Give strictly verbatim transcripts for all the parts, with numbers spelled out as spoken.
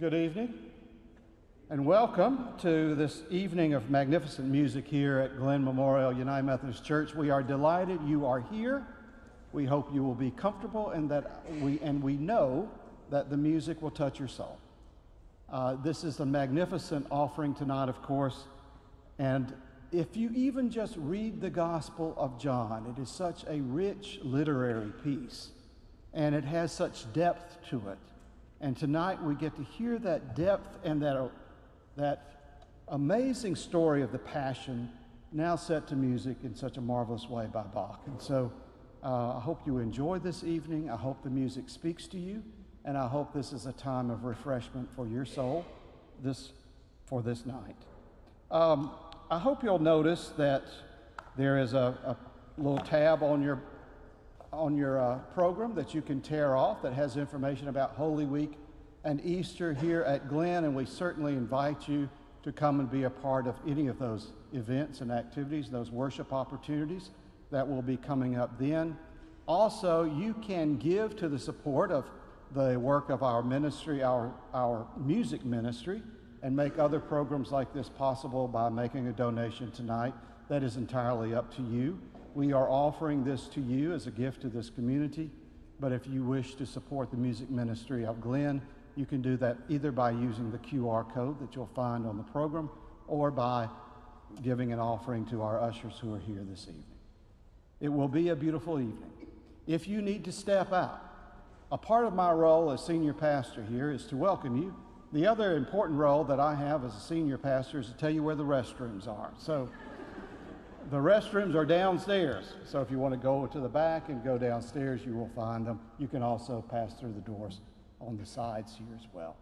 Good evening, and welcome to this evening of magnificent music here at Glenn Memorial United Methodist Church. We are delighted you are here. We hope you will be comfortable and that we and we know that the music will touch your soul. Uh, this is a magnificent offering tonight, of course, and if you even just read the Gospel of John, it is such a rich literary piece, and it has such depth to it. And tonight we get to hear that depth and that, uh, that amazing story of the Passion now set to music in such a marvelous way by Bach. And so uh, I hope you enjoy this evening. I hope the music speaks to you, and I hope this is a time of refreshment for your soul this, for this night. Um, I hope you'll notice that there is a, a little tab on your on your uh, program that you can tear off that has information about Holy Week and Easter here at Glenn, and we certainly invite you to come and be a part of any of those events and activities, those worship opportunities that will be coming up then. Also, you can give to the support of the work of our ministry, our, our music ministry, and make other programs like this possible by making a donation tonight. That is entirely up to you. We are offering this to you as a gift to this community, but if you wish to support the music ministry of Glenn, you can do that either by using the Q R code that you'll find on the program or by giving an offering to our ushers who are here this evening. It will be a beautiful evening. If you need to step out, a part of my role as senior pastor here is to welcome you. The other important role that I have as a senior pastor is to tell you where the restrooms are. So. The restrooms are downstairs, so if you want to go to the back and go downstairs, you will find them. You can also pass through the doors on the sides here as well.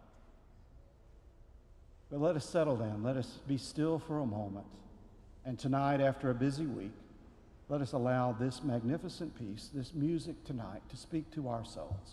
But let us settle down. Let us be still for a moment. And tonight, after a busy week, let us allow this magnificent piece, this music tonight, to speak to our souls.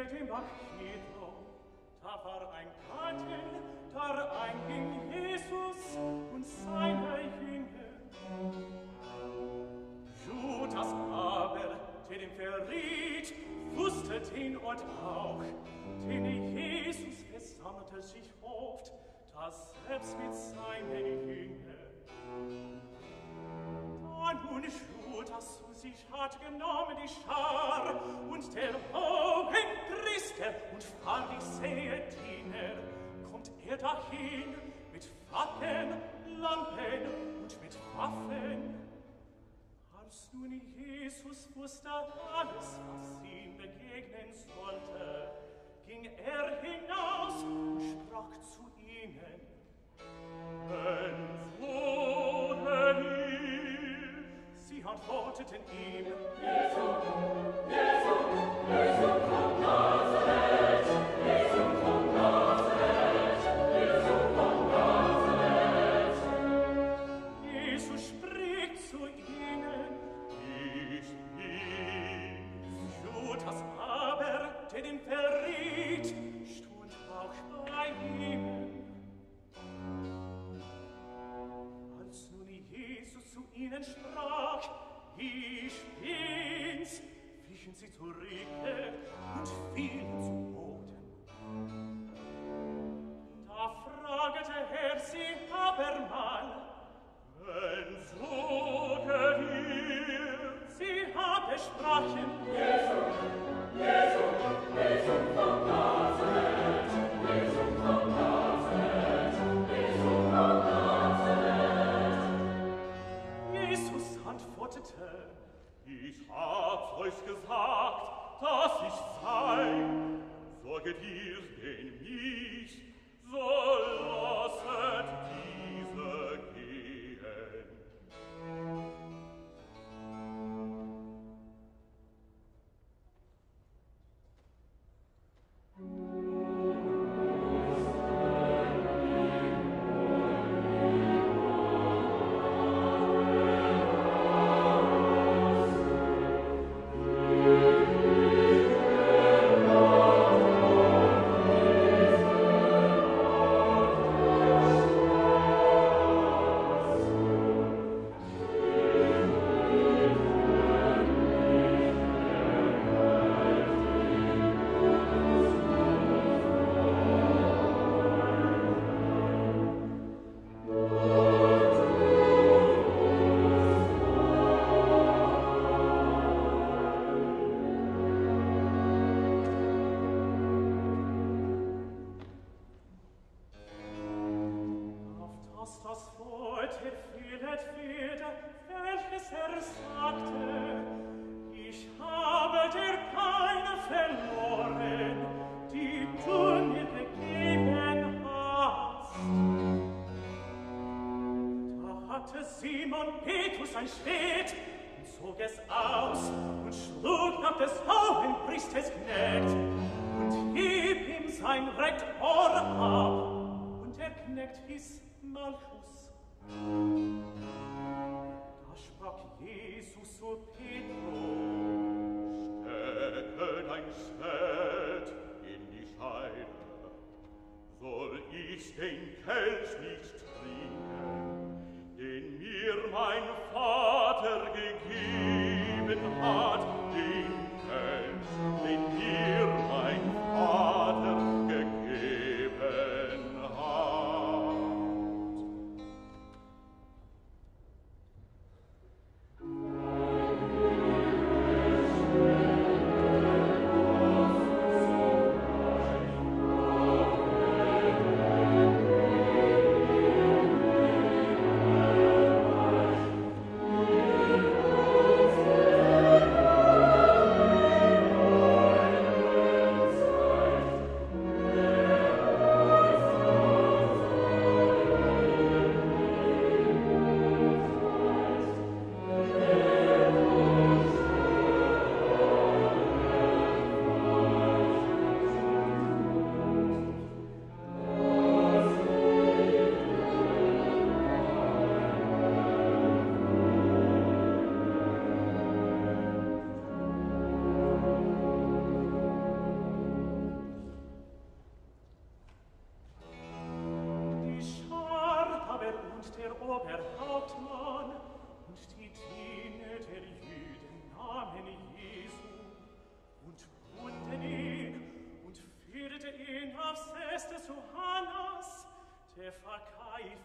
dem Bachito, da war ein Garten, da einging Jesus und seine Jünger. Judas aber, der den verriet, wusste den Ort auch, den Jesus versammelte sich oft, da selbst mit seinen Jüngern. Da nun Judas zu sich hat genommen die Schar und der hohen Priester und Pharisäer-Diener, kommt er dahin mit Fackeln, Lampen und mit Waffen. Als nun Jesus wusste alles, was ihm begegnen sollte, ging er hinaus und sprach zu ihnen: Wenn wohnen ihr? Sie antworteten ihm: Jesu, Jesu, Jesu von Nazareth, Jesu von Nazareth, Jesu von Nazareth. Jesus spricht zu ihnen: Ich bin's. Judas aber, der den verriet, stund auch bei ihnen. Als nun Jesus zu ihnen sprach: Ich bin's, wichen sie zurück und fielen zu Boden. Da fragte er sie abermal: Wenn soget ihr? Sie aber sprachen: Jesu, Jesu, Jesu von Nazareth, Jesu von Nazareth, Jesu von Nazareth. Jesus antwortete: Ich hab's euch gesagt, dass ich sei. Sorget ihr denn mich, so lasset diese gehen. Ein Schwert und zog es aus und schlug nach des hohen Priesters Knecht und hieb ihm sein recht Ohr ab, und der Knecht hieß Malchus. Da sprach Jesus zu Petrus: Stecke dein Schwert in die Scheide, soll ich den Kelch nicht trinken, den mir mein Vater gegeben hat, den Kelch, den mir mein Vater gegeben hat. Thank you.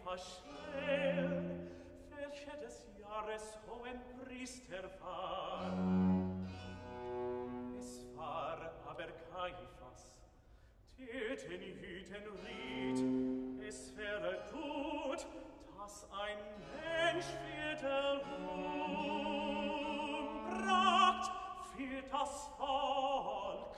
Eva schnell, welche des Jahres hohen Priester war. Es war aber Kaiphas, der den Hüten riet, es wäre gut, dass ein Mensch für den Ruhm bracht für das Volk.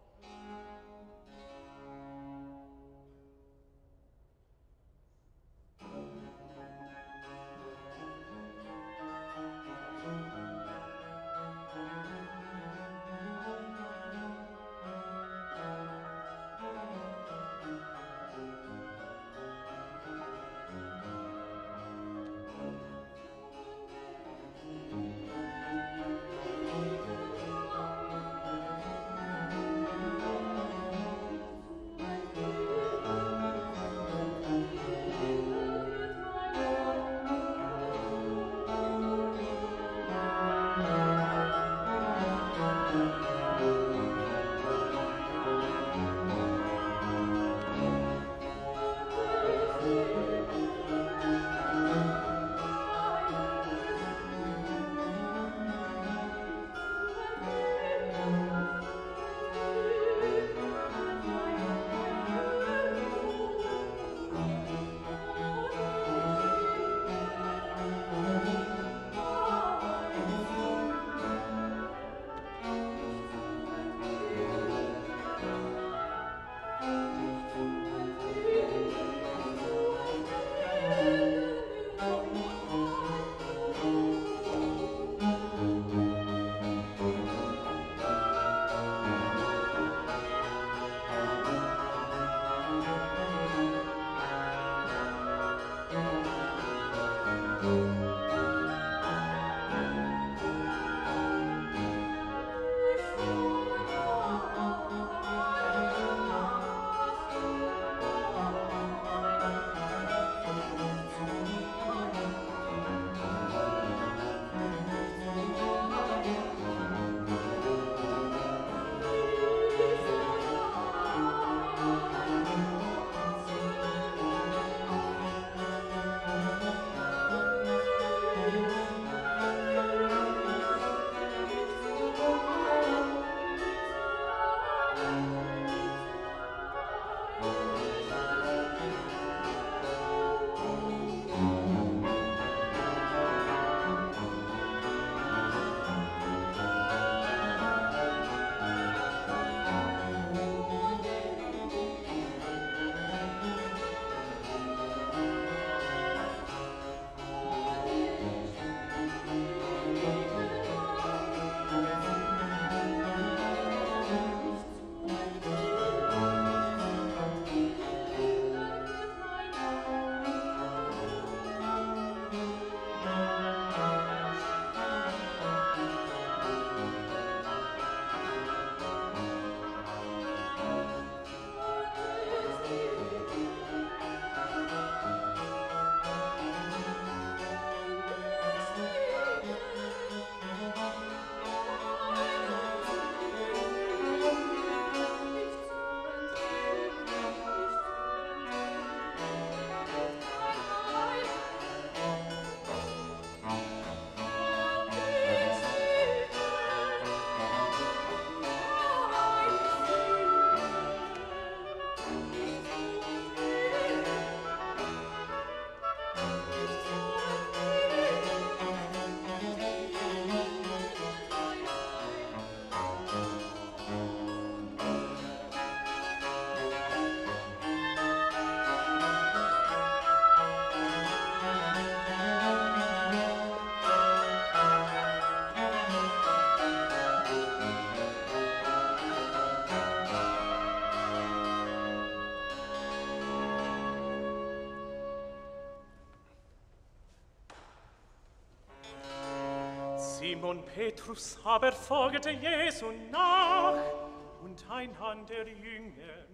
Simon Petrus aber folgte Jesu nach und ein Hand der Jünger.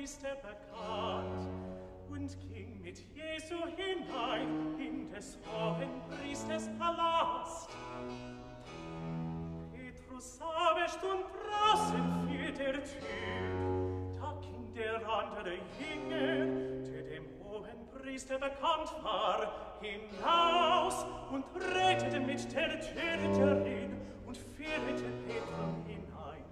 Priester bekannt und ging mit Jesu hinein in des hohen Priesters Palast. Petrus aber stund draußen für der Tür, da ging der andere Jünger, der dem hohen Priester bekannt war, hinaus und redete mit der Türerin und führte Petrus hinein.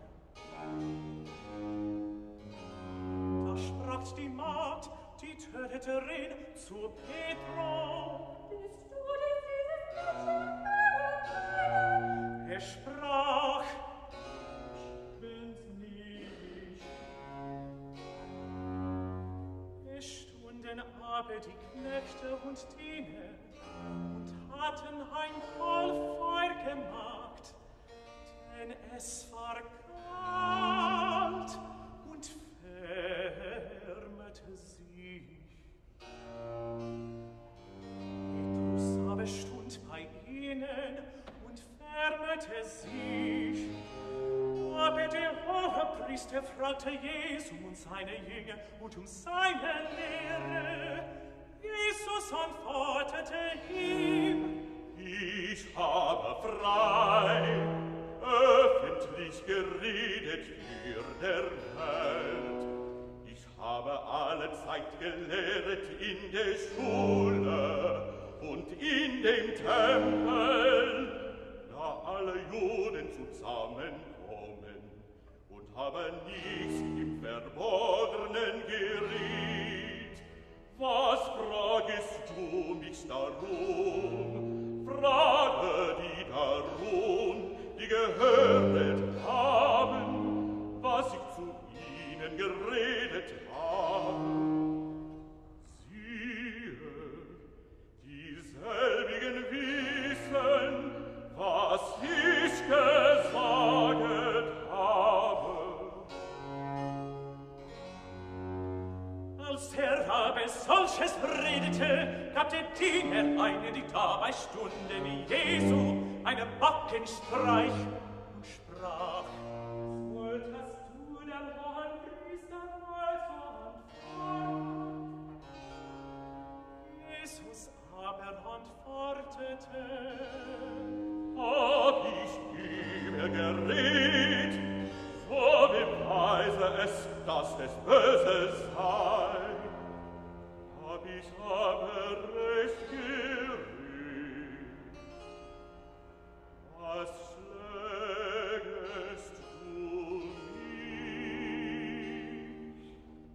Da sprach die Magd, die Türerin, zu Petrus: Bist du dieses Mädchen? Er sprach: Ich bin's nicht. Es stunden aber die Knechte und Diener und hatten ein Vollfeuer gemacht, denn es war kalt und wärmete sich. Petrus aber stund bei ihnen und wärmete sich. Aber der Hohepriester fragte Jesu und seine Jünger und um seine Lehre. Jesus antwortete ihm: Ich habe frei, öffentlich geredet für der Welt. Ich habe alle Zeit gelehrt in der Schule und in dem Tempel, da alle Juden zusammenkommen, und habe nichts im Verborgenen geredet. Was fragest du mich darum? Frage die darum, die gehört haben, was ich zu ihnen geredet habe. Siehe, dieselbigen wissen, was ich gesagt habe. Als er aber solches redete, gab der Diener eine, die dabei stunden, Jesu einen Backenstreich und sprach: Wolltest du den hohen Priester antworten? Jesus aber antwortete: Hab ich über geredet, so beweise es, dass es böse sei. Hab ich aber recht geredet, was schlägest du mich?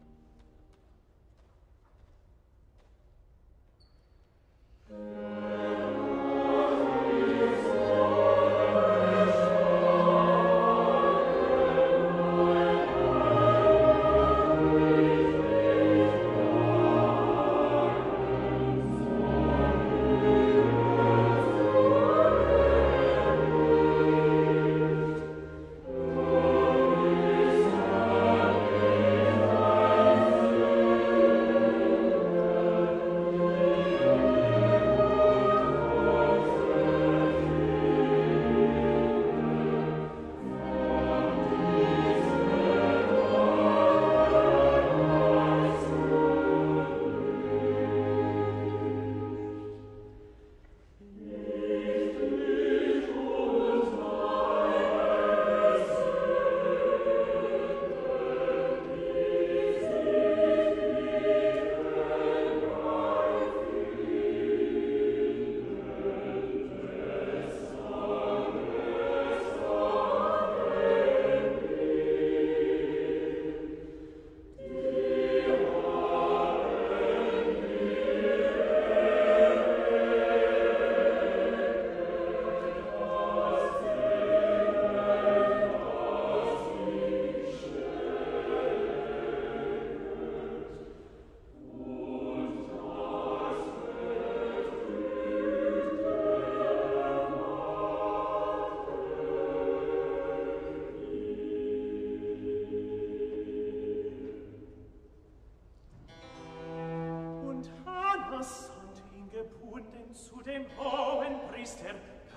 Zu dem hohen Priester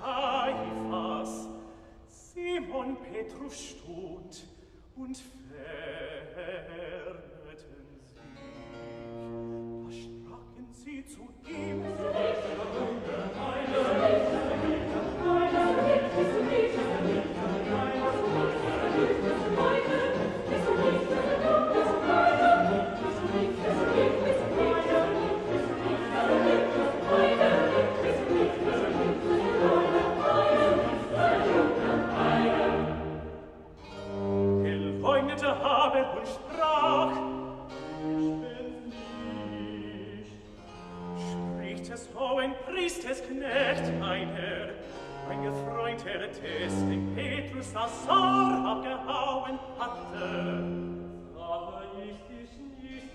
Kaiphas, Simon Petrus stund und wärmete Priestesknecht einer, ein gefreunter Test, dem Petrus das Ohr abgehauen hatte. Frage ich dich nicht,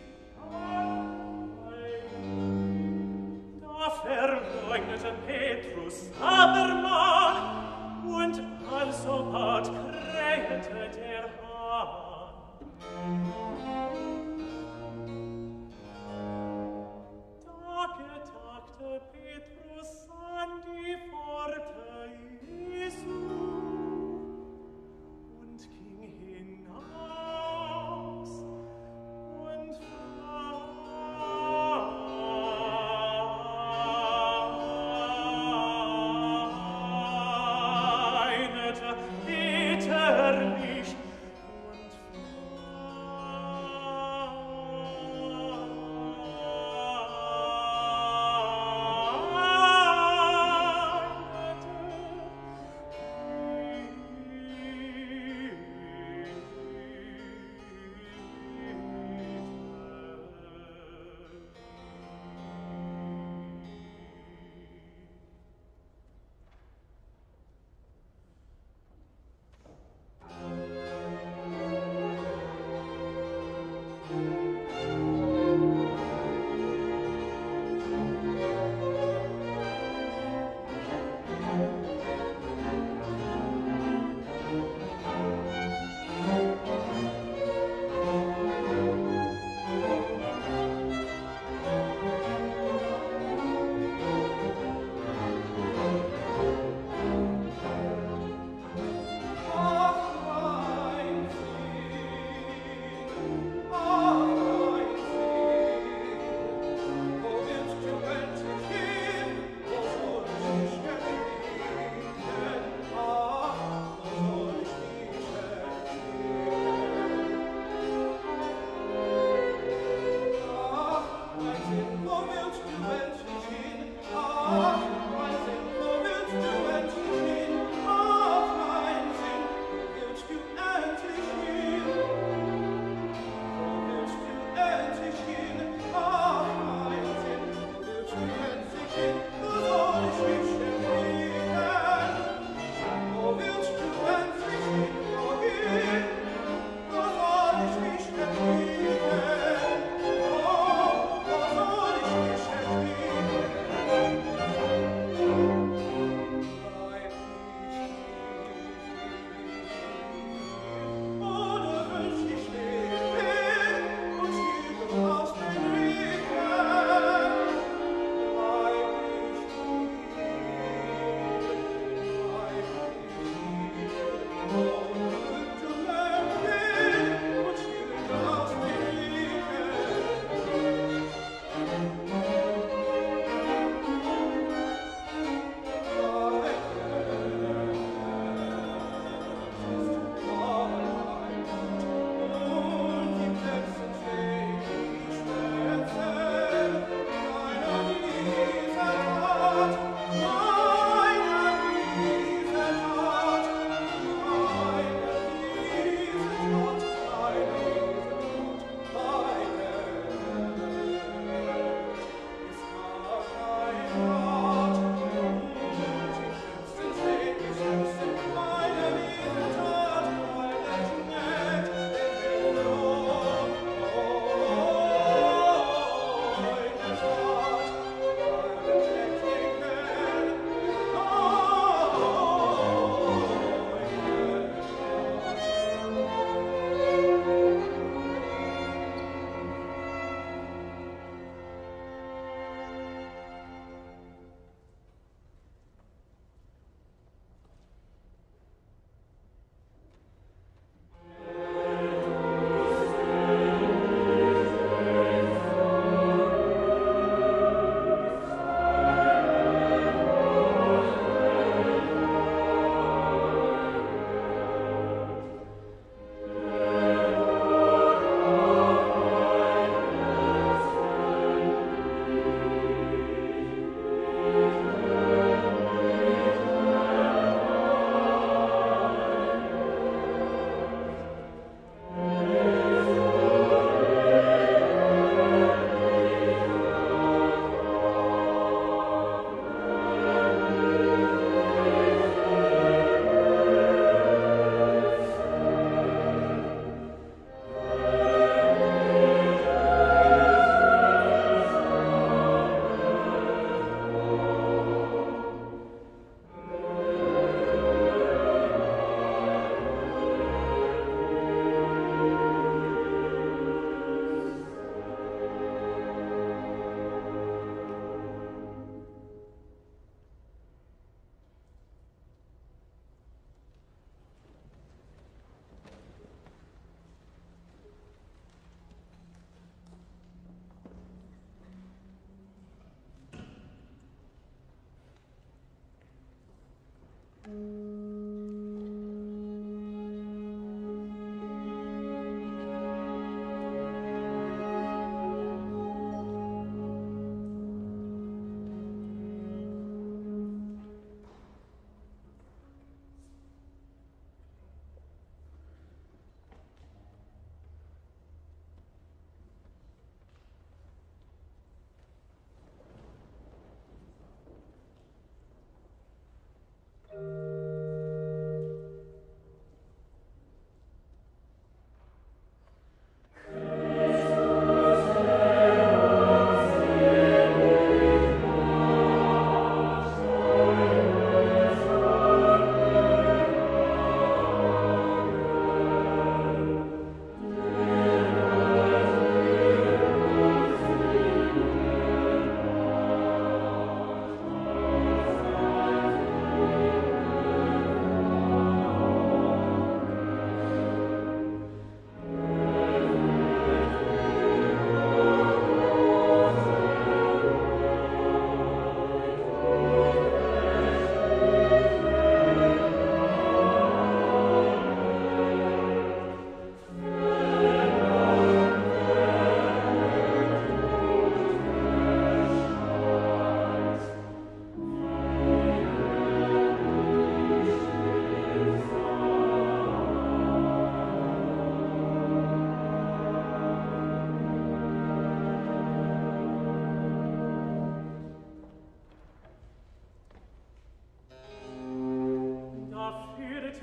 da verleugnete Petrus abermal, und alsobald krähete der Hahn. Da getagte Petrus an die Pforte Jesu und ging hinaus und fand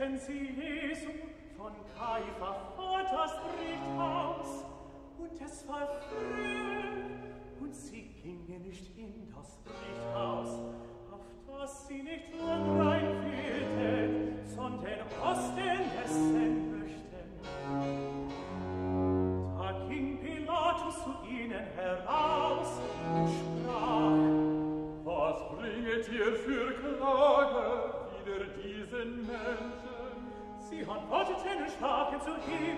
erblickten sie Jesu von Kaifa vor das Richthaus, und es war früh, und sie gingen nicht in das Richthaus, auf das sie nicht nur reinführten, sondern Osten essen möchten. Da ging Pilatus zu ihnen heraus und sprach: Was bringet ihr für Klage wider diesen Menschen? Sie antworteten und sprachen zu ihm: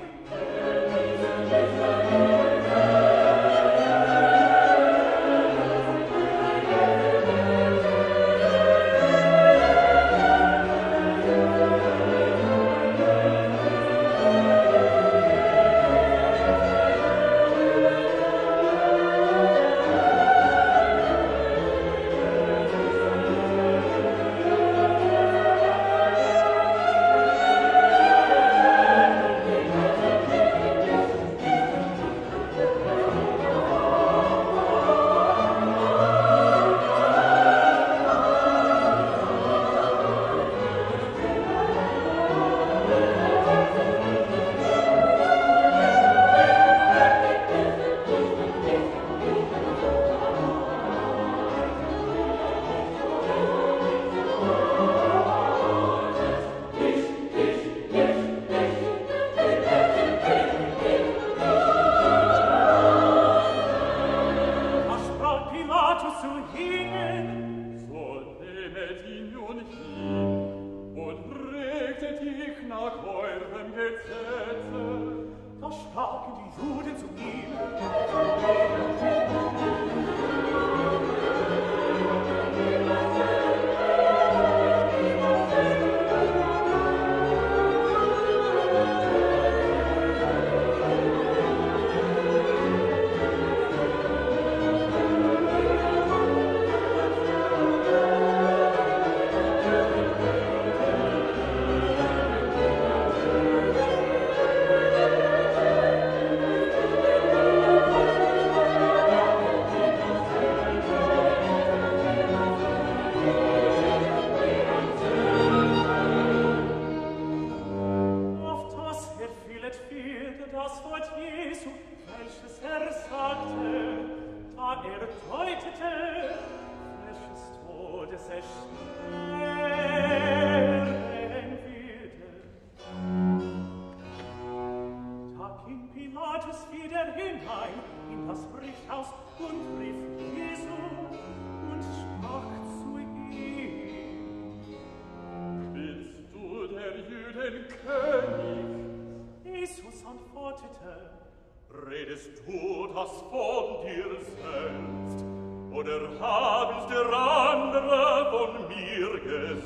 Redest du das von dir selbst, oder haben's der andere von mir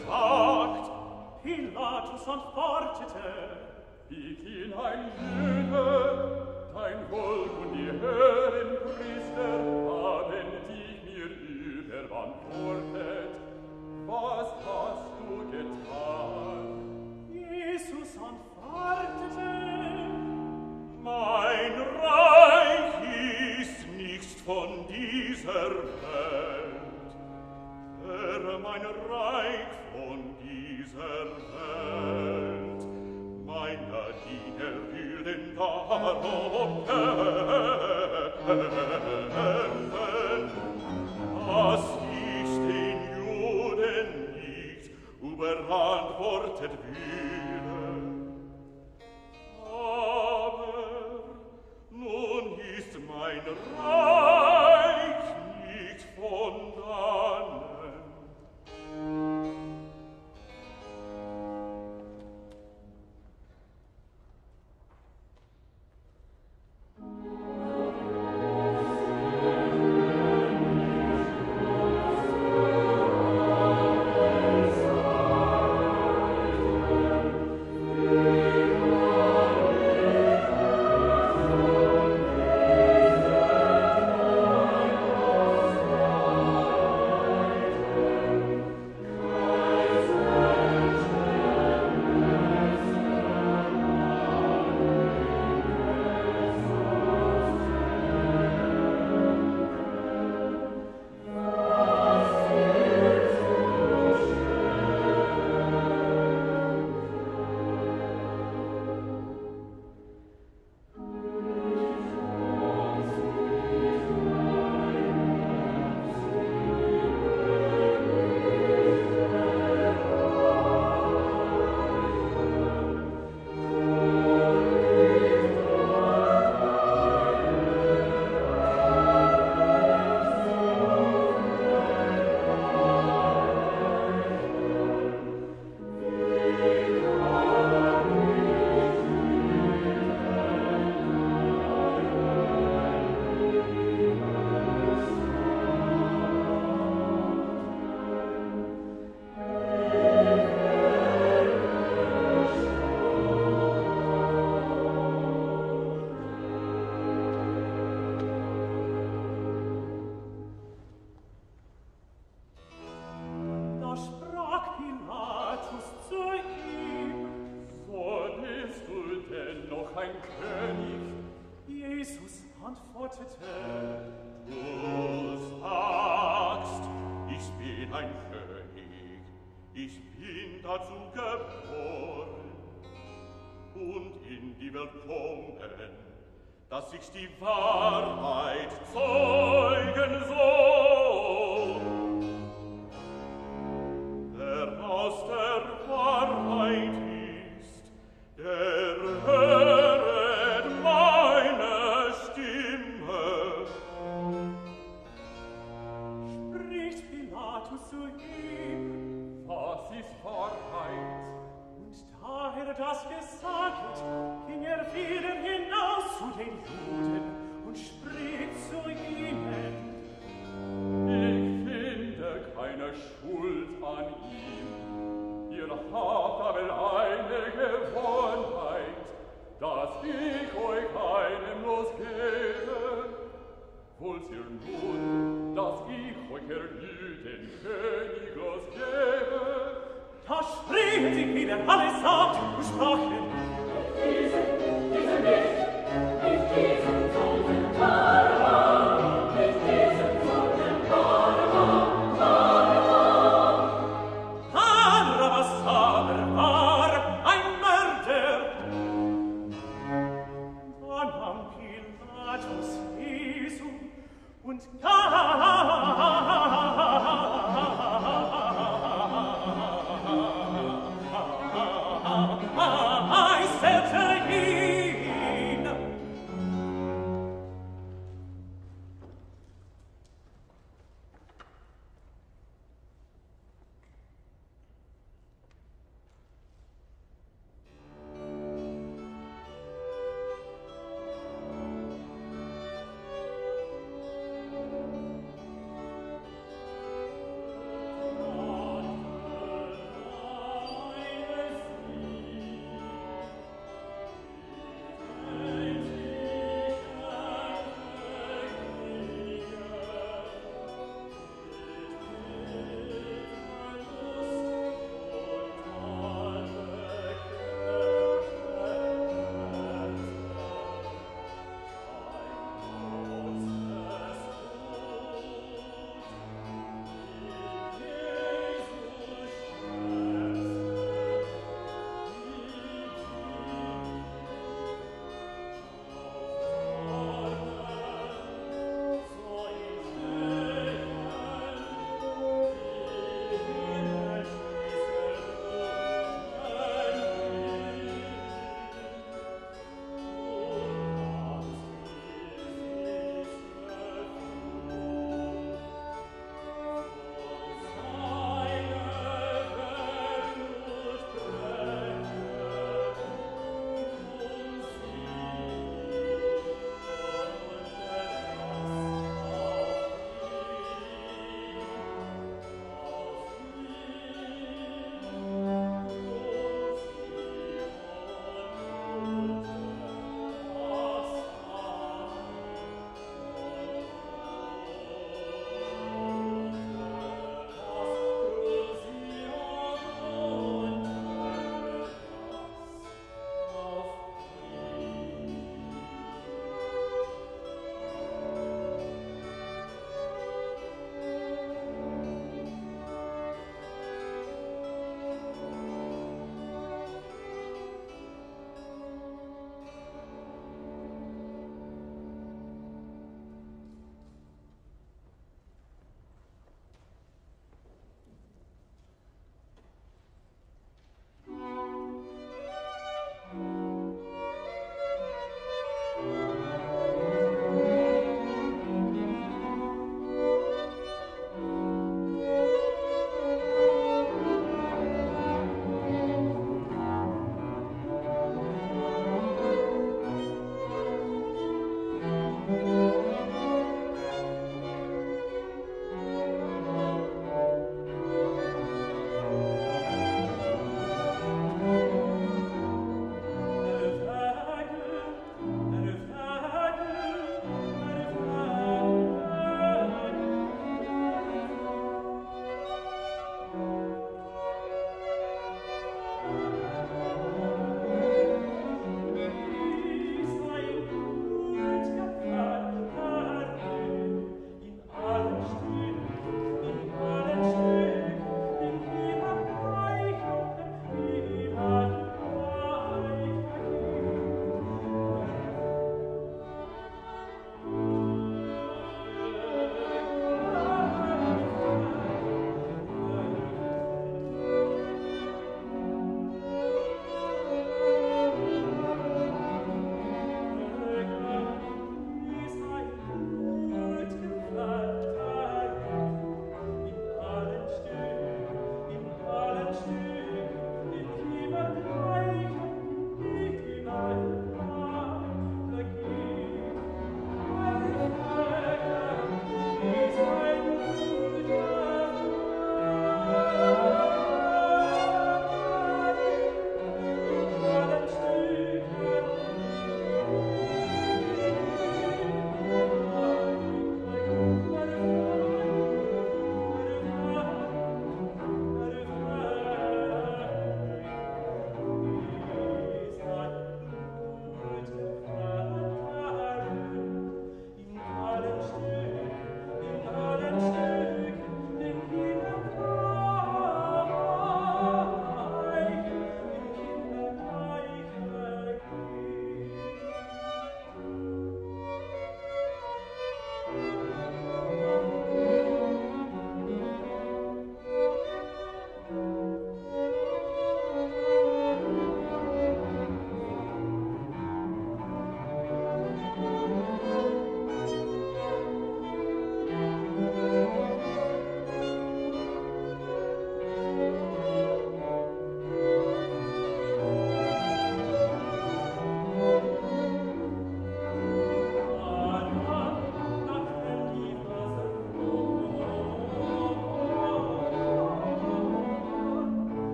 gesagt? Pilatus antwortete: Ich bin ein Jude, dein Volk und die höheren Priester haben dich mir überantwortet. Was hast du getan? Jesus antwortete: Mein Reich ist nicht von dieser Welt. Wäre mein Reich von dieser Welt, meine Diener würden darum kämpfen, dass ich den Juden nicht überantwortet würde. Aber nun ist mein Reich nicht von dannen. antwortete: Du sagst, ich bin ein König, ich bin dazu geboren und in die Welt kommen, dass ich die Wahrheit zeugen soll. Wer aus der Wahrheit ist, der höret meine Stimme. Spricht Pilatus zu ihm: Was ist Wahrheit? Und da er das gesagt, ging er wieder hinaus zu den Juden und spricht zu ihnen: Ich finde keine Schuld an ihm. Ihr habt aber eine Gewohnheit, dass ich euch einem losgebe. Wollt ihr nun, dass ich euch erlüden König losgebe? Da schrien sie wieder allesamt und sprachen: Diese, diese nicht, nicht diesen Toten Barabbas, nicht diesen Toten Barabbas, Barabbas. Barabbas aber war ein Mörder. Da nahm Pilatus Jesu und gab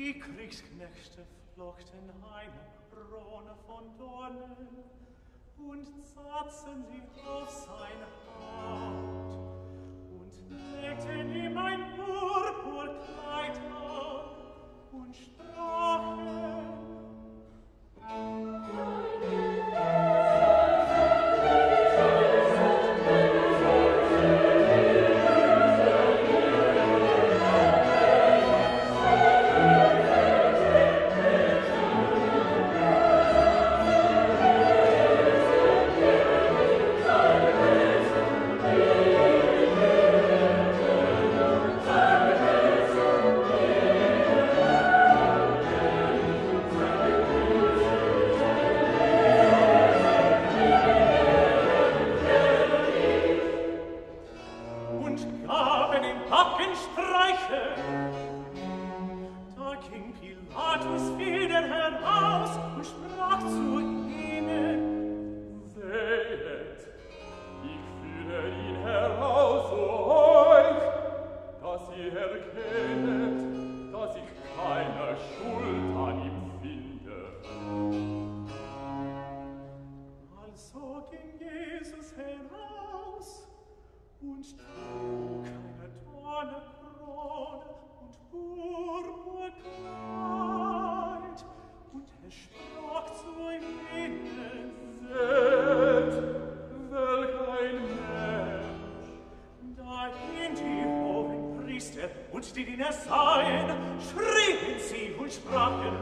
Die Kriegsknechte flochten eine Krone von Dornen und satzen sie auf sein Haupt und legten ihm ein Purpurkleid an und sprachen: Und die Diener sahen, schrien sie und sprachen: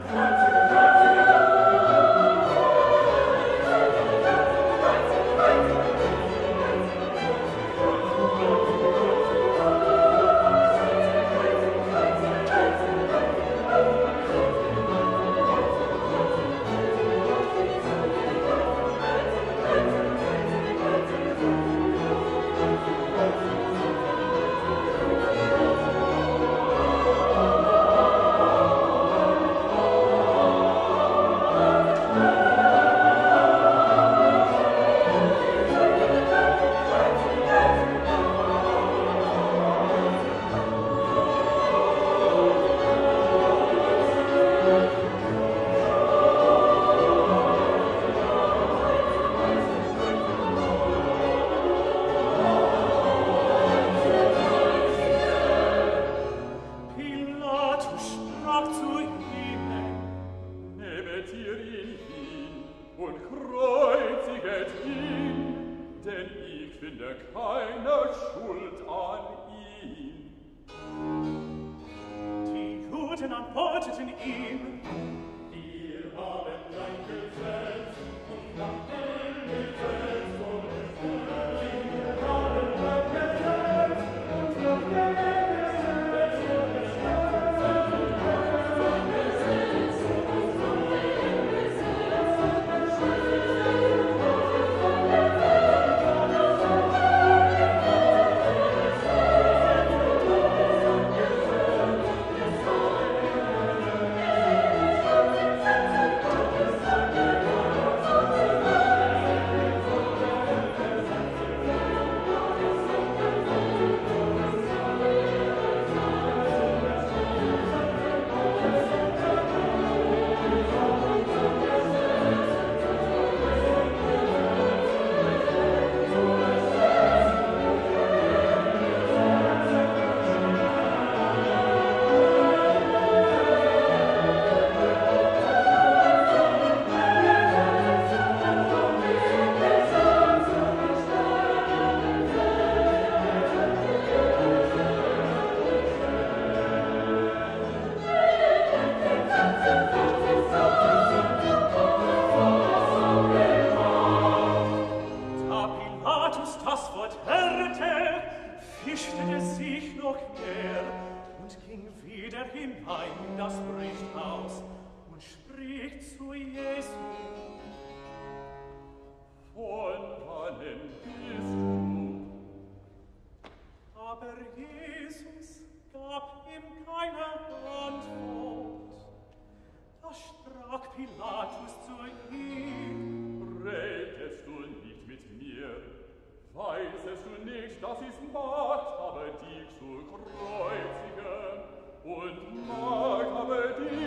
Weißest du nicht, dass es Macht habe, dich zu kreuzigen, und Macht habe dich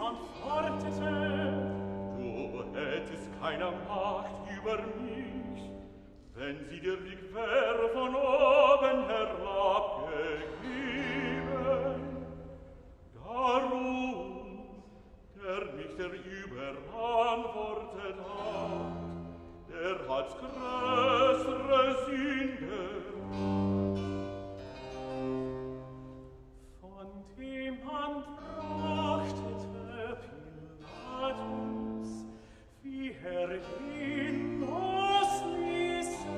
antwortete: Du hättest keine Macht über mich, wenn sie dir nicht wäre von oben herabgegeben. Darum, der mich der überantwortet hat, der hat größere Sünde. Von dem man trachtete Pilatus, wie er ihn losließe.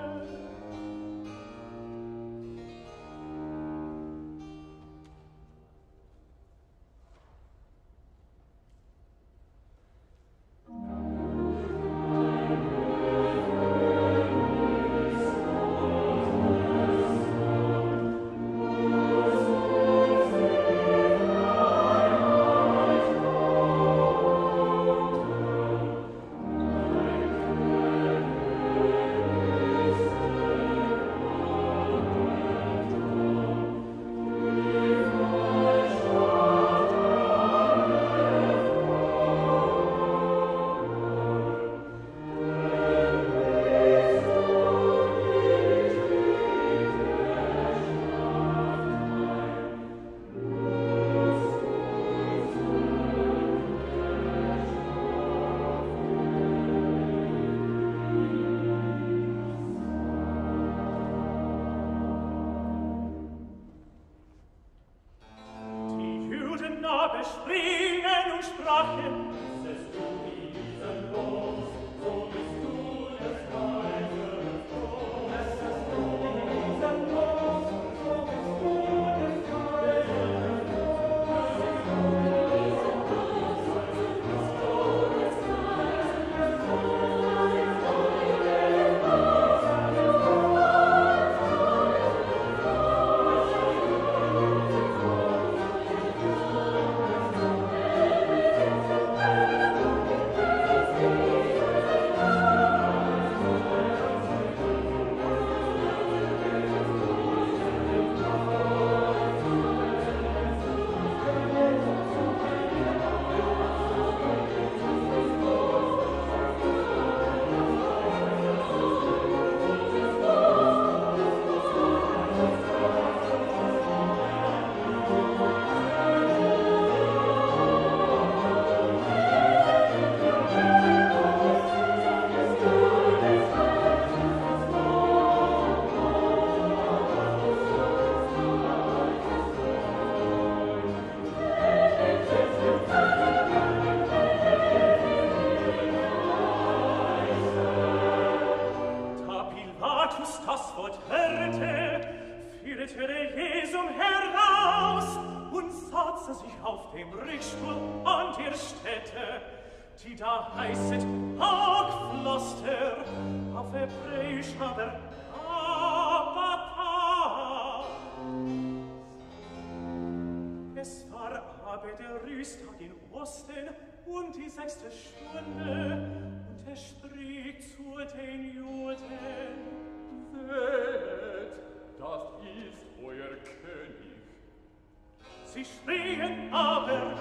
die da heißet Haugpflaster, auf Hebräisch aber Abapa. Es war aber der Rüstag in Osten und die sechste Stunde, und er spricht zu den Juden: Seht, das ist euer König. Sie schrien aber: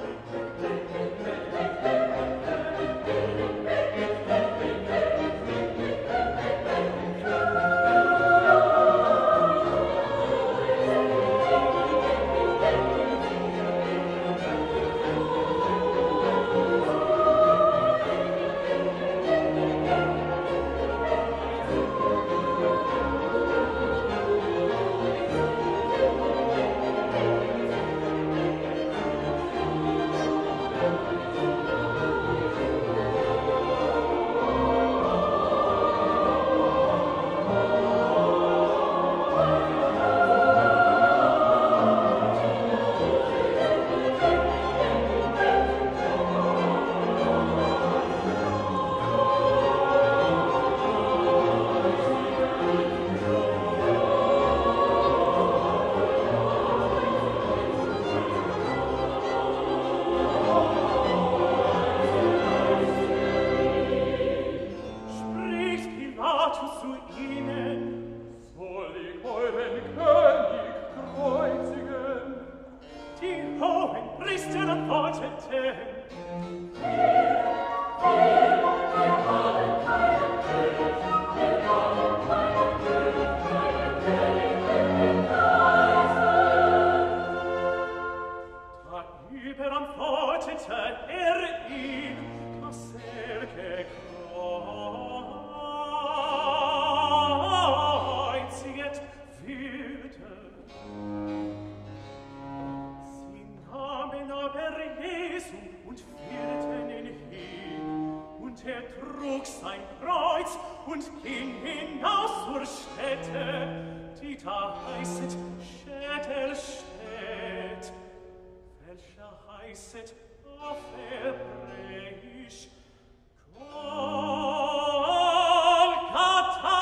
trug sein Kreuz und ging hinaus zur Stätte, die da heißet Schädelstädt, welcher heißet auf Hebräisch Golgatha.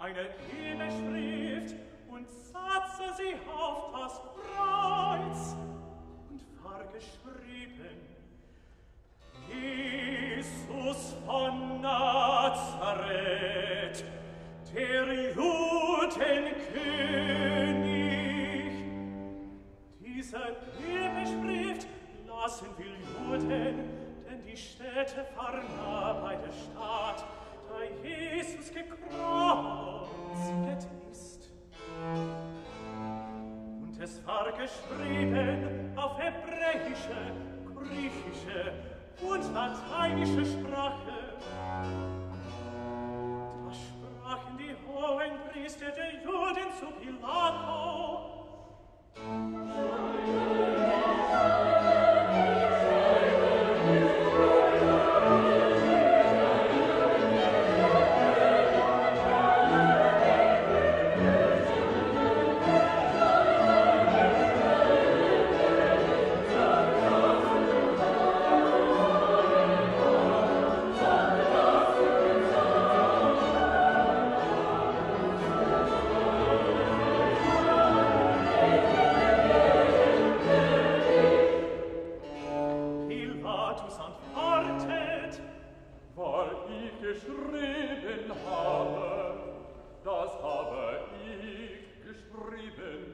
eine Himmelschrift und satze sie auf das Kreuz und war geschrieben: Jesus von Nazareth, der Judenkönig. Diese Himmelschrift lassen will Juden, denn die Städte fahren nah bei der Stadt, da Jesus gekreuzigt ist. Und es war geschrieben auf hebräische, griechische und lateinische Sprache. Da sprachen die hohen Priester der Juden zu Pilato: geschrieben habe, das habe ich geschrieben.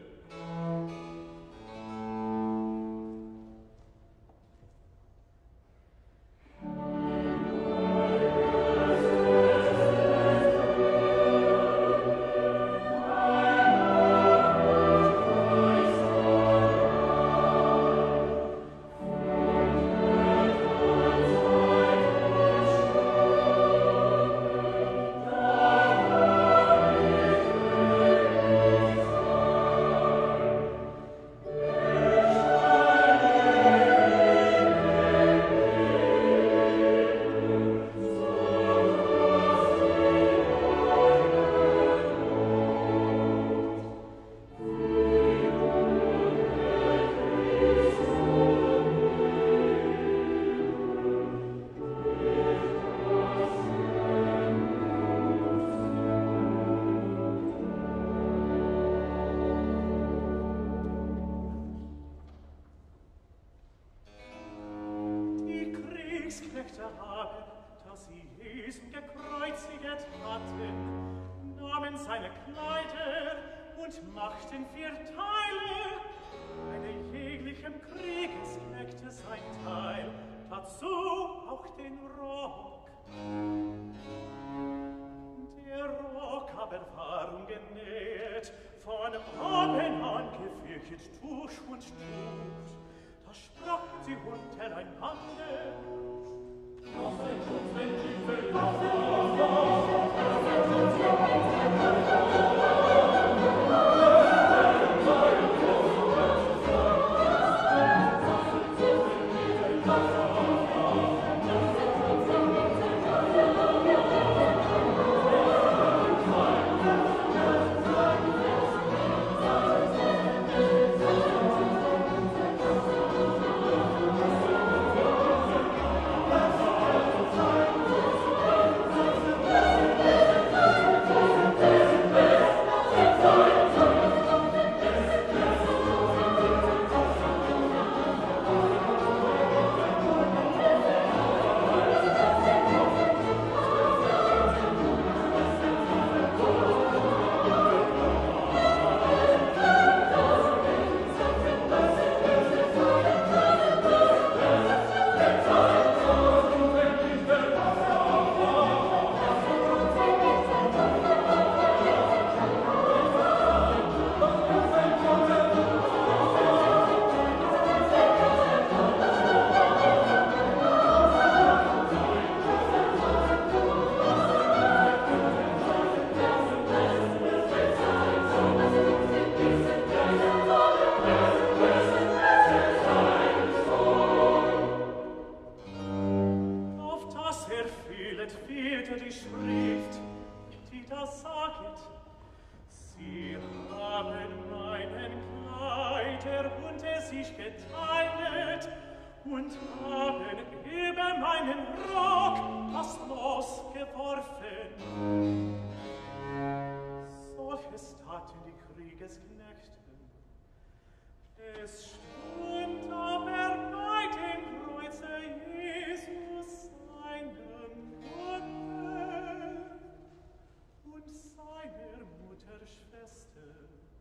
hatten die Kriegesknechte. Es stund aber bei dem Kreuze Jesus seinem Mutter und seiner Mutter Schwester,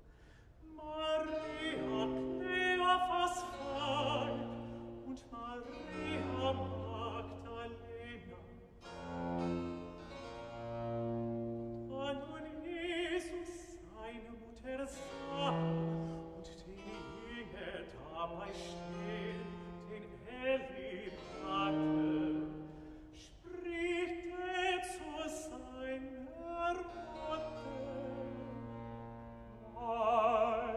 Maria Kleophas Weib und Maria Magdalena. Da nun Jesus seine Mutter sah und den Jünger dabei stehen, den er lieb hatte, spricht er zu seiner Mutter: Mein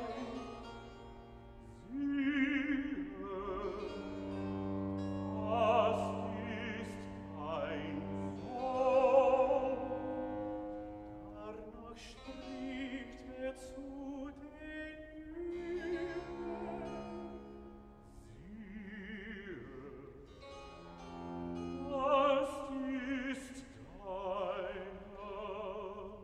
Siehe, das ist ein Sohn. Danach spricht er zu den Jüngern: Siehe, das ist deine Mutter.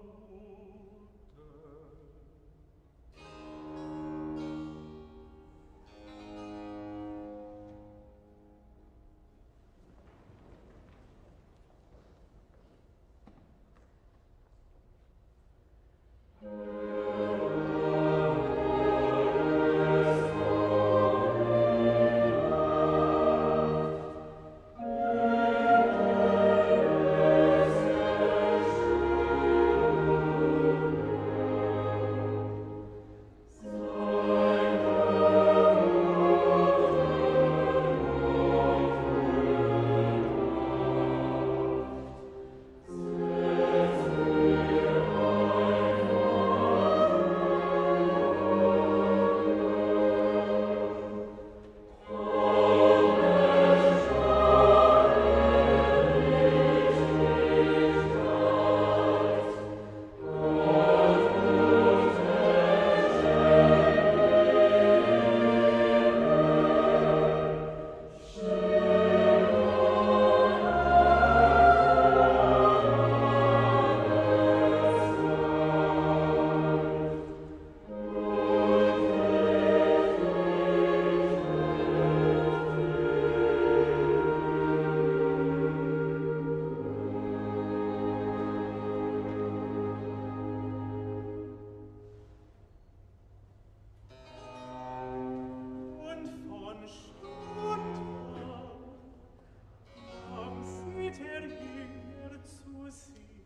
Und von Stund an kam sie der Jünger zu sich.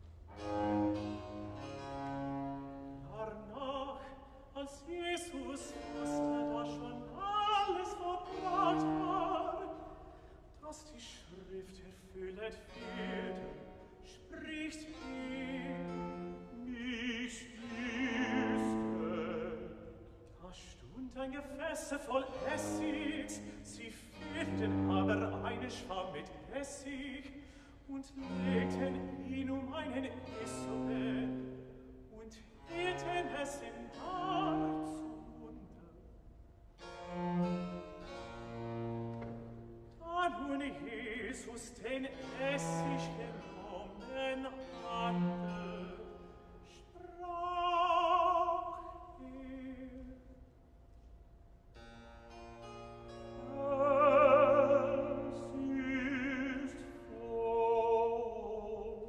Danach, als Jesus wusste, dass schon alles vollbracht war, dass die Schrift erfüllet würde, spricht er: Nicht ist Da stund ein Gefäß voll Essigs, sie füllten aber eine Schwamm mit Essig und legten ihn um einen Esel und hielten es ihm nahe zum Munde. Da nun Jesus den Essig genommen hatte, sprach er: Es ist vollbracht.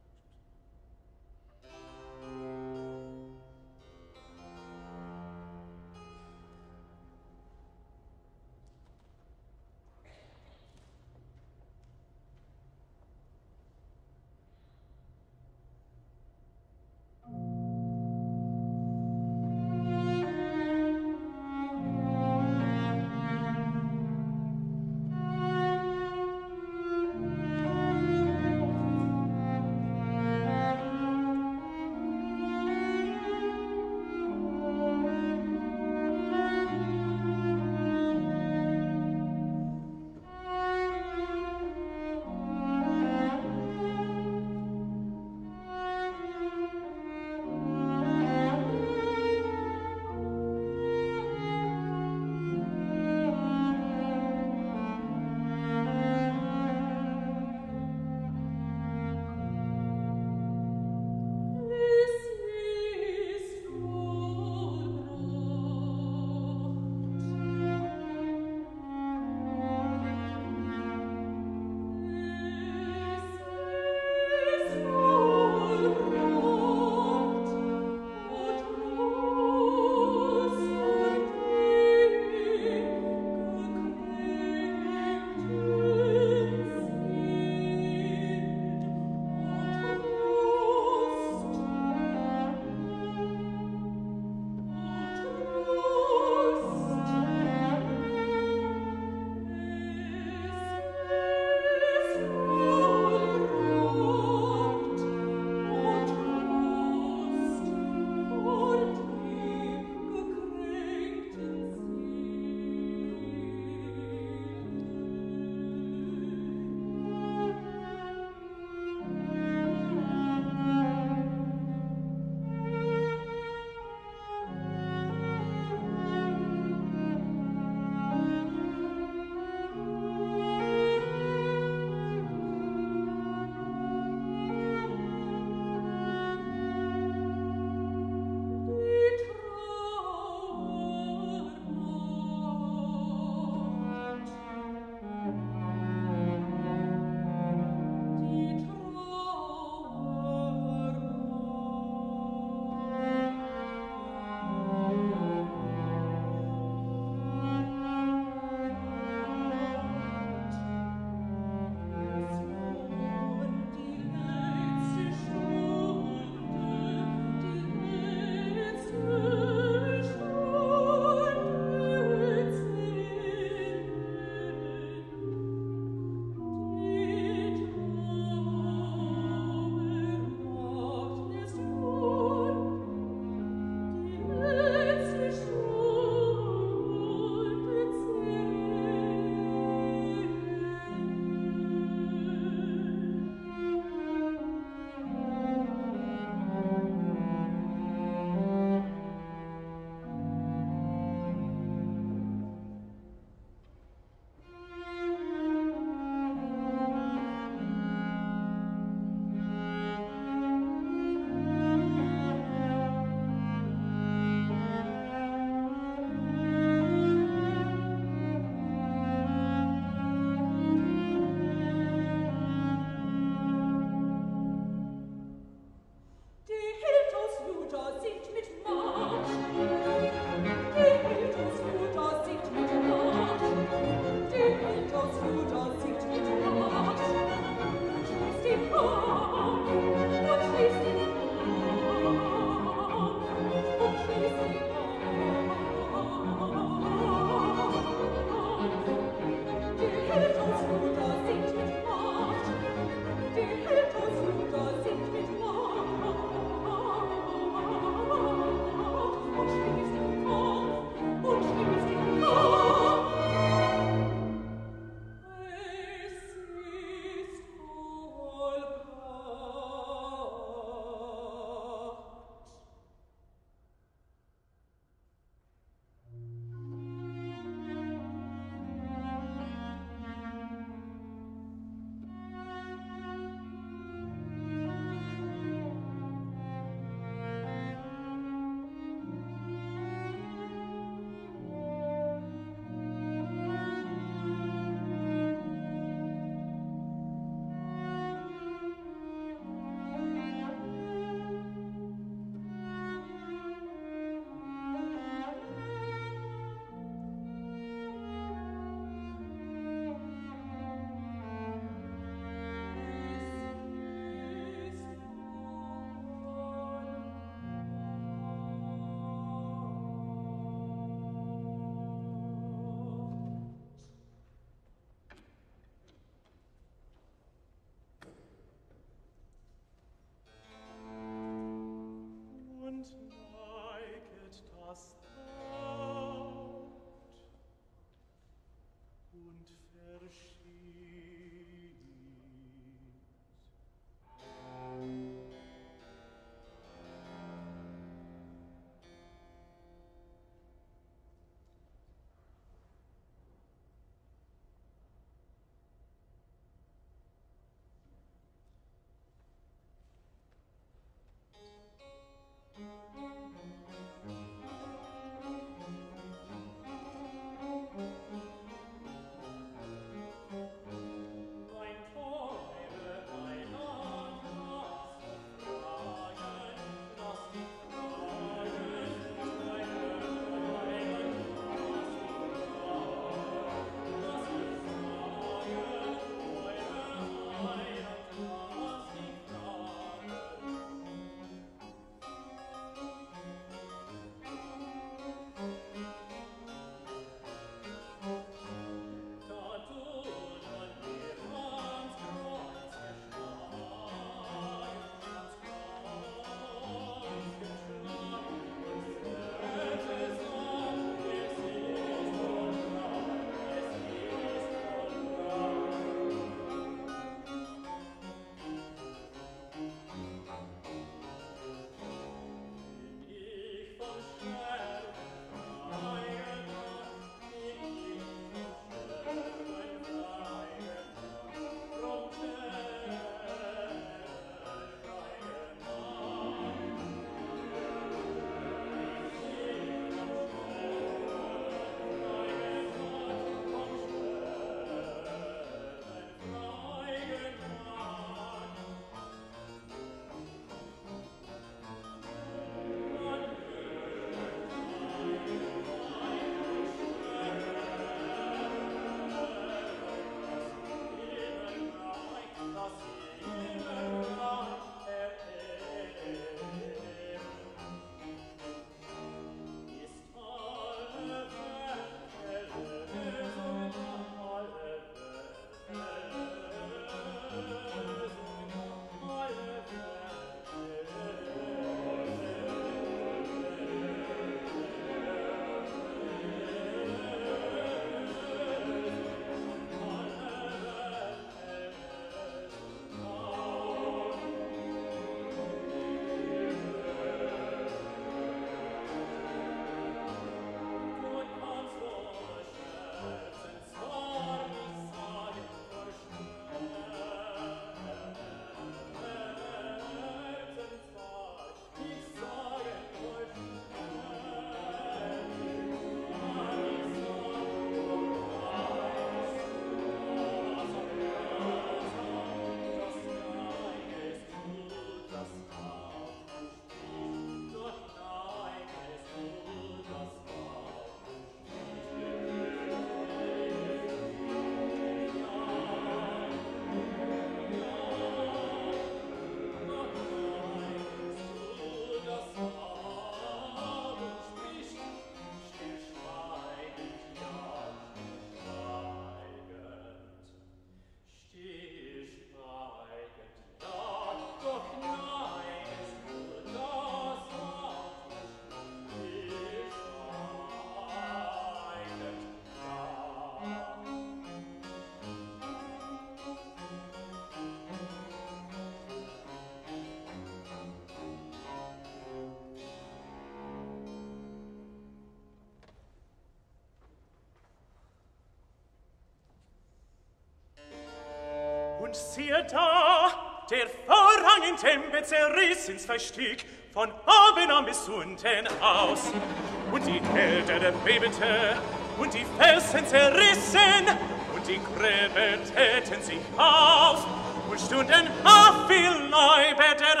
Und siehe da, der Vorhang in Tempe zerriss ins zwei Stück, von oben an bis unten aus. Und die Erde bebte, und die Felsen zerrissen, und die Gräber täten sich auf, und stunden auf wie Leibe der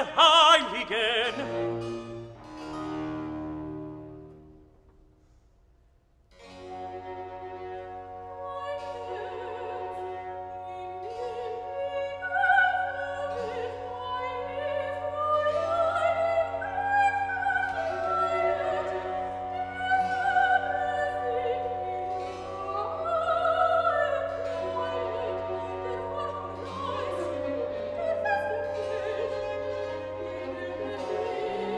Heiligen. Thank you.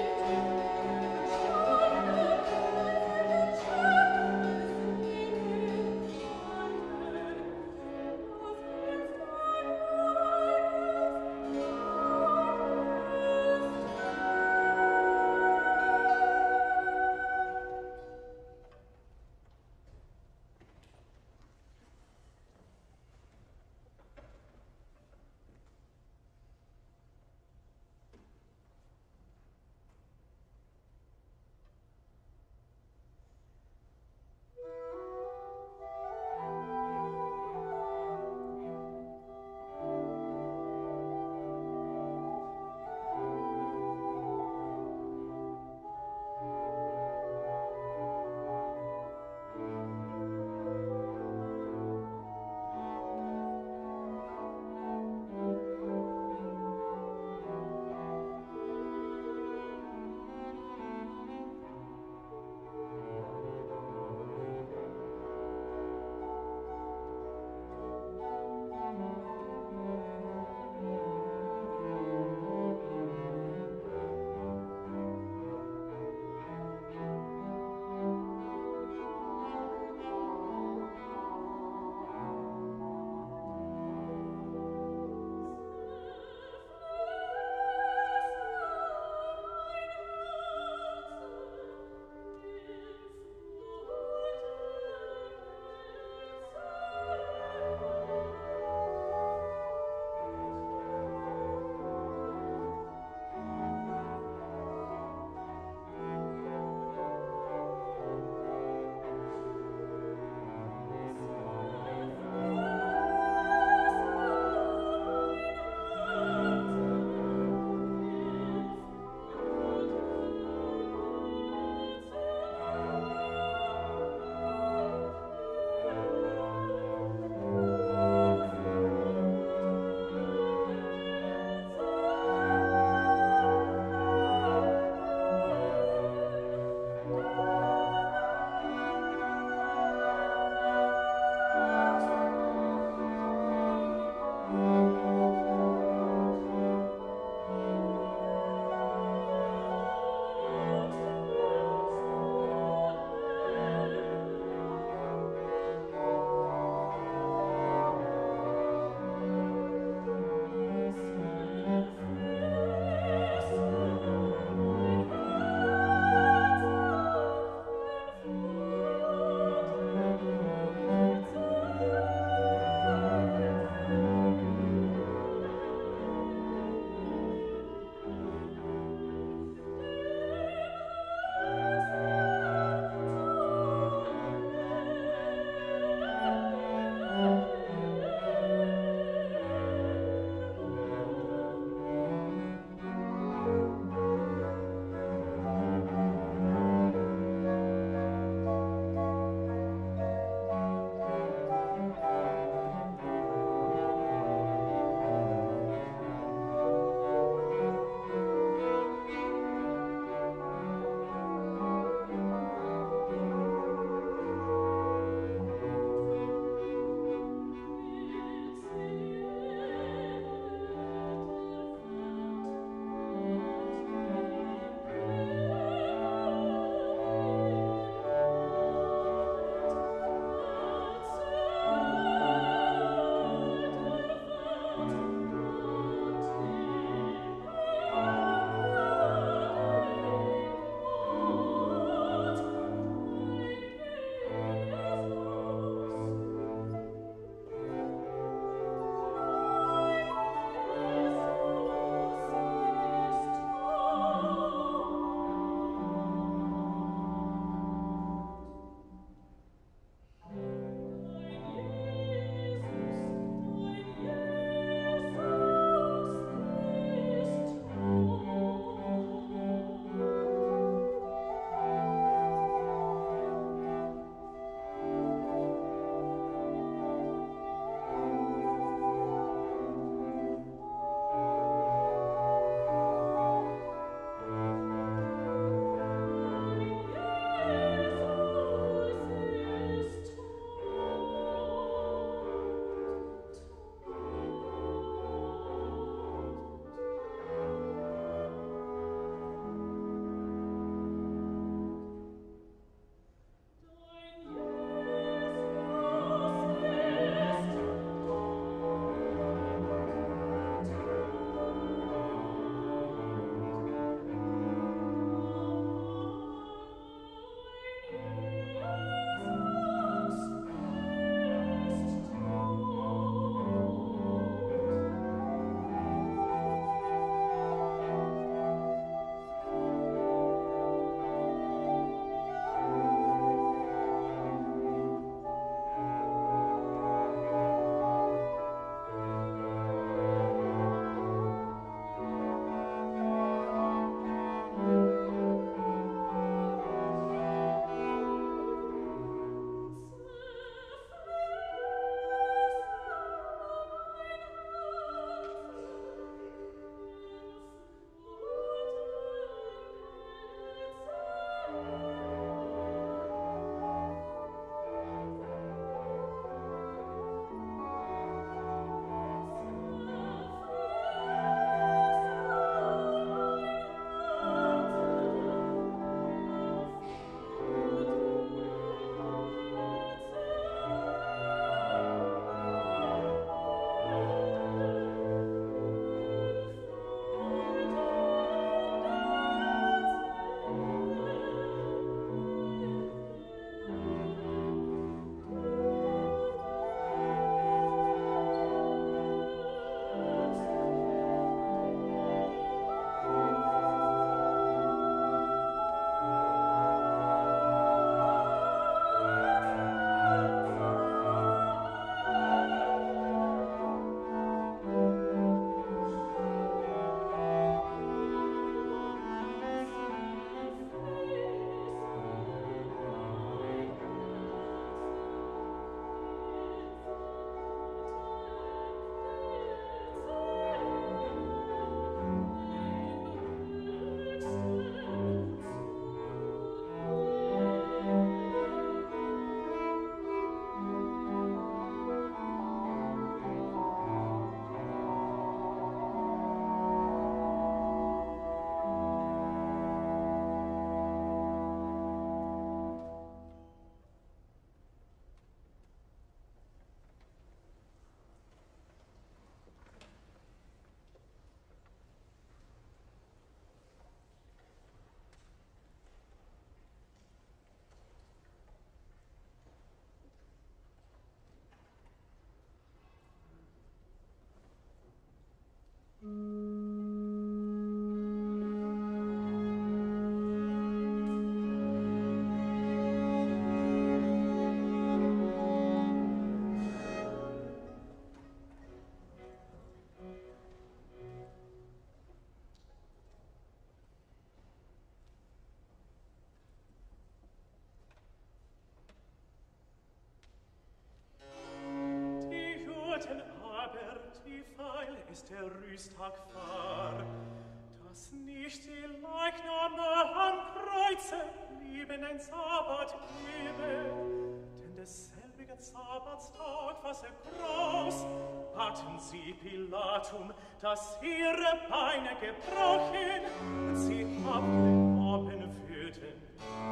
hörten aber, wie feil ist der Rüsttag fahr, dass nicht die Leichname am Kreuze blieben ein Sabbat gebe, denn desselbige Sabbatstag, was er groß, baten sie Pilatum, dass ihre Beine gebrochen und sie abgeworben würden.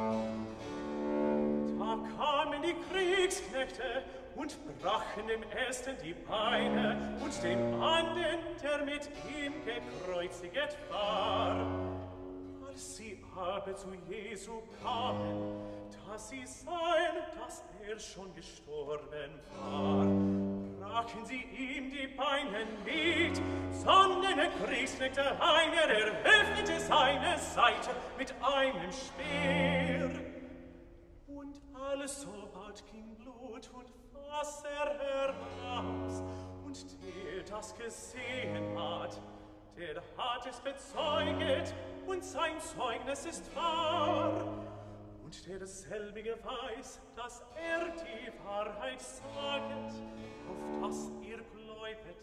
Da kamen die Kriegsknechte und brachen dem ersten die Beine und dem anderen, der mit ihm gekreuziget war. Als sie aber zu Jesu kamen, da sie sahen, dass er schon gestorben war, brachen sie ihm die Beine nicht, sondern der Kriegsknechte einer eröffnete seine Seite mit einem Speer. Und alles so bald ging Blut und Wasser heraus, und der das gesehen hat, der hat es bezeuget, und sein Zeugnis ist wahr. Und der dasselbige weiß, dass er die Wahrheit saget, auf das ihr gläubet.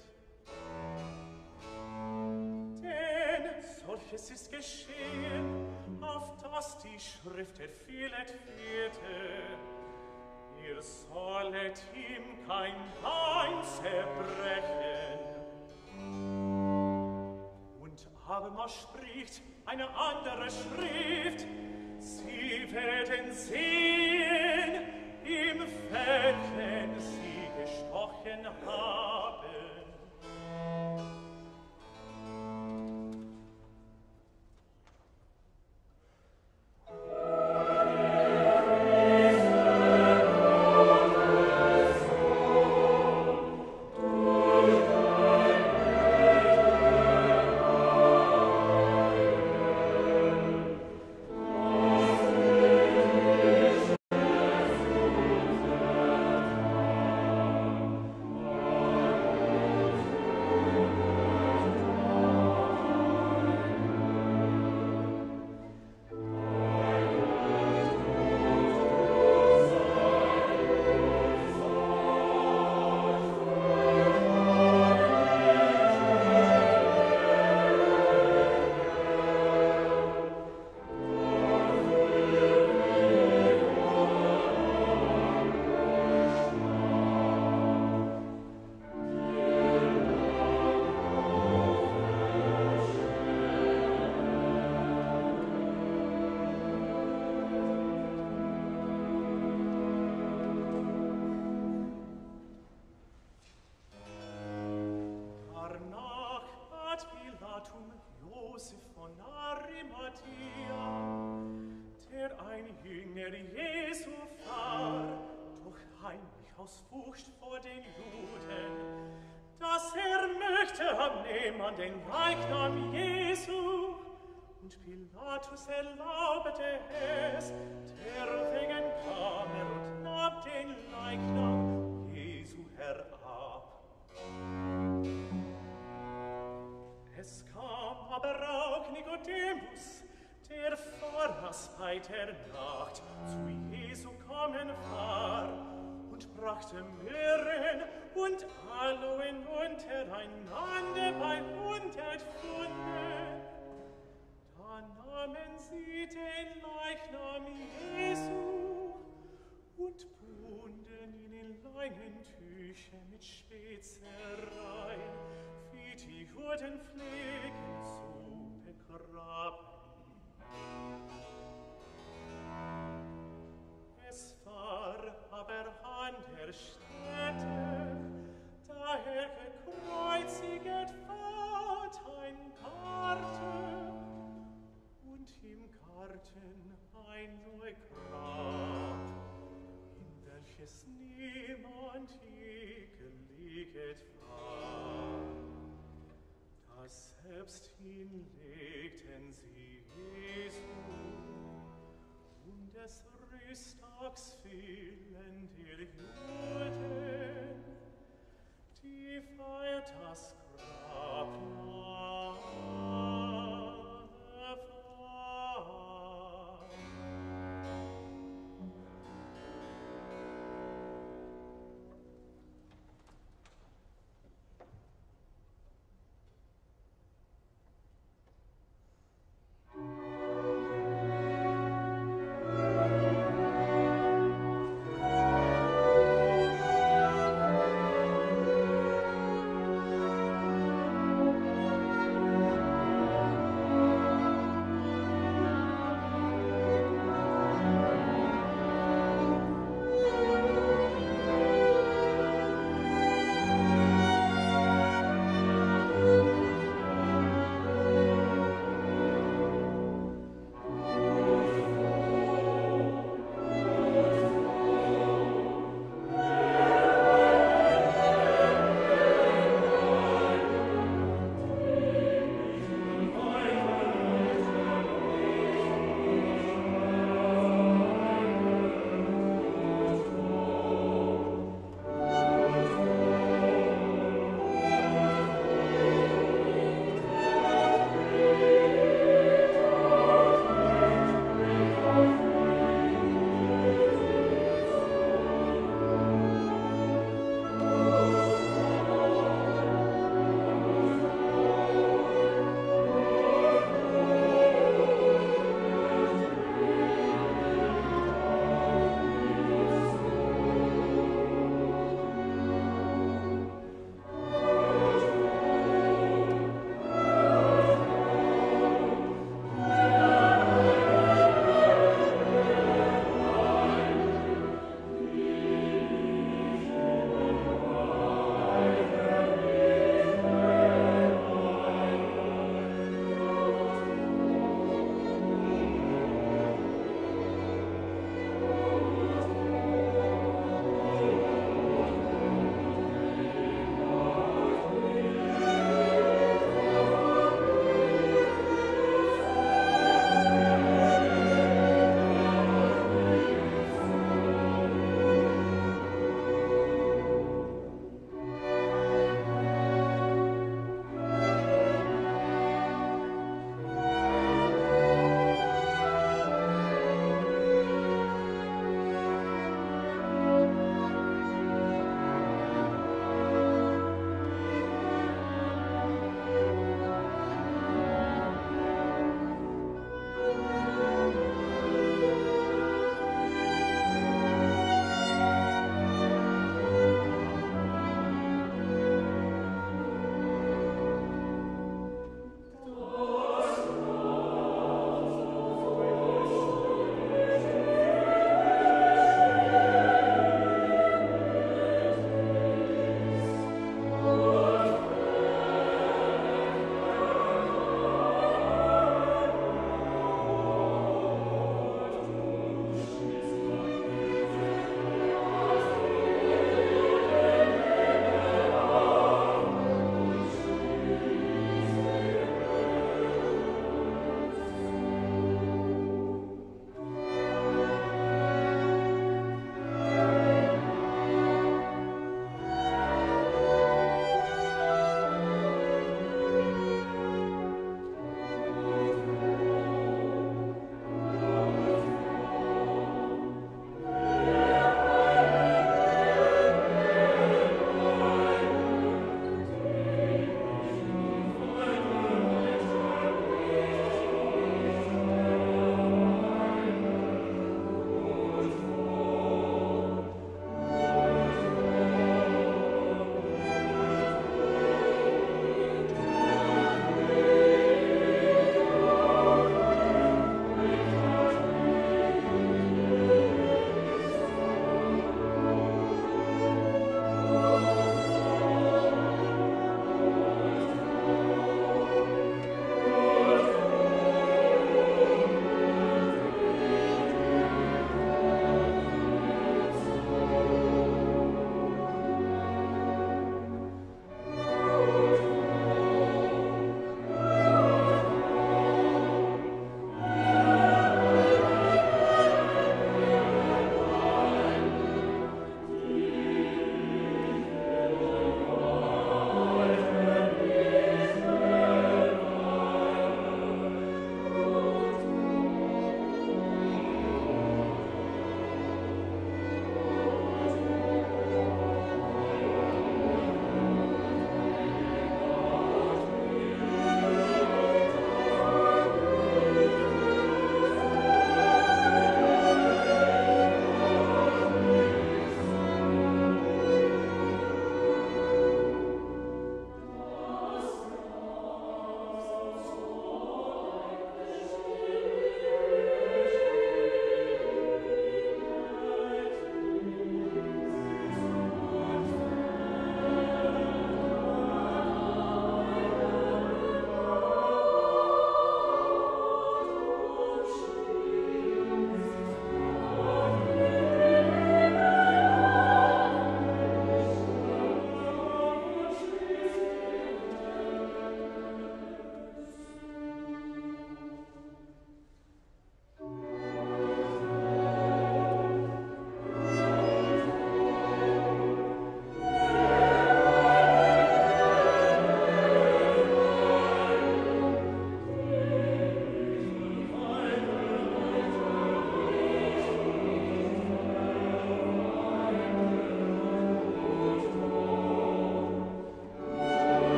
Denn solches ist geschehen, auf das die Schrift erfüllet würde. Ihr sollet ihm kein Bein zerbrechen. Und abermals spricht eine andere Schrift, sie werden sehen, im Felsen sie gestochen haben. Aus Furcht vor den Juden, dass er möchte abnehmen an den Leichnam Jesu. Und Pilatus erlaubte es, derwegen kam er und nahm den Leichnam Jesu herab. Es kam aber auch Nikodemus, der voraus bei der Nacht zu Jesu kommen war, und brachte Myrrhen und Aloen untereinander bei hundert Pfunden. Da nahmen sie den Leichnam Jesu und bunden ihn in Leinentücher mit Spezereien, wie die Juden pflegen zu begraben. Es war aber an der Stätte, da er gekreuziget ward, ein Garten, und im Garten ein Neugrab, in welches niemand je geleget war. Da selbst hinlegten sie Jesu, und des Rüsttags willen der Juden, die feiertags